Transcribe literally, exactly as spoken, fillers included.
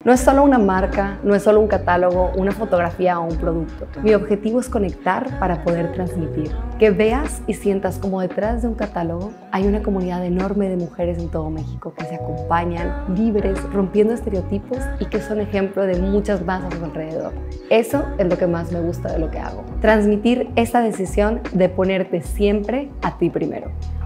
No es solo una marca, no es solo un catálogo, una fotografía o un producto. Mi objetivo es conectar para poder transmitir. Que veas y sientas como detrás de un catálogo hay una comunidad enorme de mujeres en todo México que se acompañan, libres, rompiendo estereotipos y que son ejemplo de muchas más a su alrededor. Eso es lo que más me gusta de lo que hago. Transmitir esa decisión de ponerte siempre a ti primero.